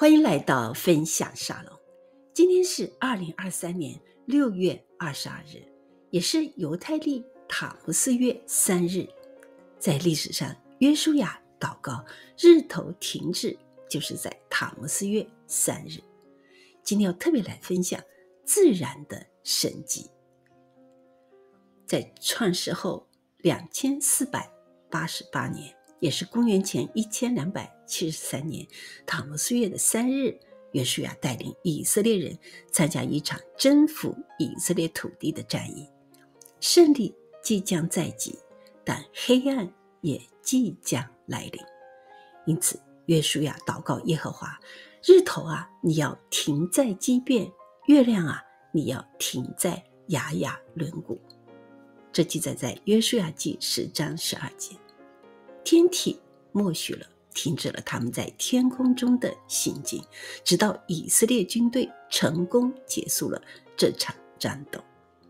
欢迎来到分享沙龙。今天是2023年6月22日，也是犹太历塔木斯月3日。在历史上，约书亚祷告日头停止就是在塔木斯月3日。今天要特别来分享自然的神迹。在创世后2488年，也是公元前1273年塔木斯月的3日，约书亚带领以色列人参加一场征服以色列土地的战役。胜利即将在即，但黑暗也即将来临。因此约书亚祷告耶和华，日头啊，你要停在基遍，月亮啊，你要停在雅雅伦谷。这记载在约书亚记10章12节。天体默许了，停止了他们在天空中的行进，直到以色列军队成功结束了这场战斗。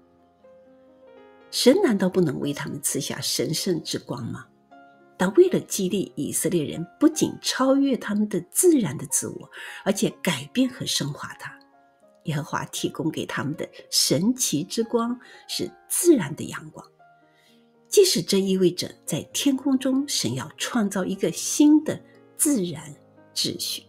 神难道不能为他们赐下神圣之光吗？但为了激励以色列人不仅超越他们的自然的自我，而且改变和升华它，耶和华提供给他们的神奇之光是自然的阳光。即使这意味着在天空中神要创造一个新的自然秩序。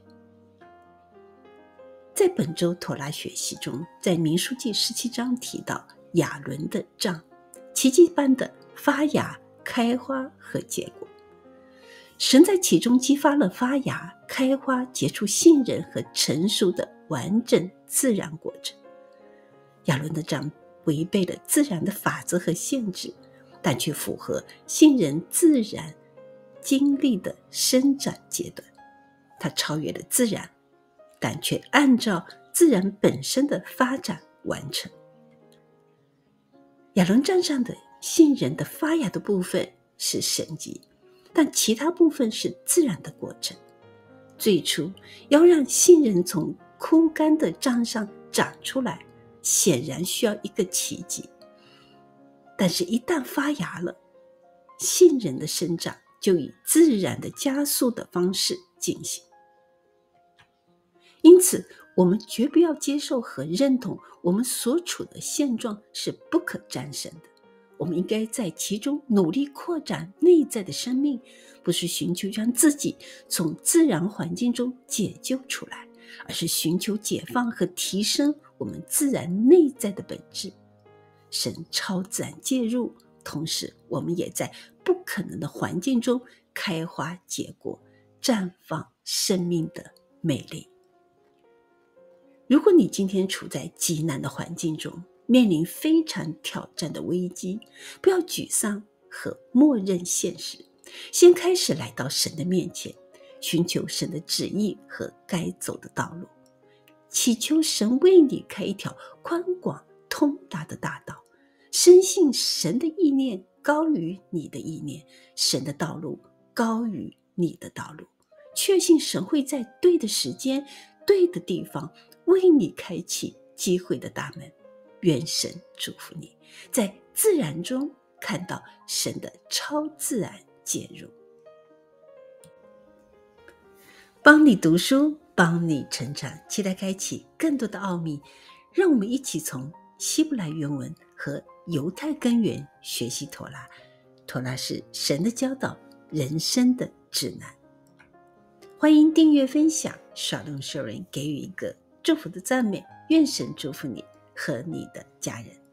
在本周妥拉学习中，在民数记17章提到亚伦的杖，奇迹般的发芽、开花和结果。神在其中激发了发芽、开花、结出杏仁和成熟的完整自然过程。亚伦的杖违背了自然的法则和限制，但却符合杏仁自然经历的生长阶段。它超越了自然，但却按照自然本身的发展完成。亚伦杖上的杏仁的发芽的部分是神迹，但其他部分是自然的过程。最初要让杏仁从枯干的杖上长出来，显然需要一个奇迹。但是一旦发芽了，杏仁的生长就以自然的加速的方式进行。因此我们绝不要接受和认同我们所处的现状是不可战胜的。我们应该在其中努力扩展内在的生命，不是寻求将自己从自然环境中解救出来，而是寻求解放和提升我们自然内在的本质。神超自然介入，同时我们也在不可能的环境中开花结果，绽放生命的美丽。如果你今天处在极难的环境中，面临非常挑战的危机，不要沮丧和默认现实，先开始来到神的面前，寻求神的旨意和该走的道路，祈求神为你开一条宽广通达的大道。深信神的意念高于你的意念，神的道路高于你的道路，确信神会在对的时间、对的地方为你开启机会的大门。愿神祝福你，在自然中看到神的超自然介入，帮你读书，帮你成长，期待开启更多的奥秘。让我们一起从希伯来原文和犹太根源学习妥拉。妥拉是神的教导，人生的指南。欢迎订阅分享，刷动收人，给予一个祝福的赞美。愿神祝福你和你的家人。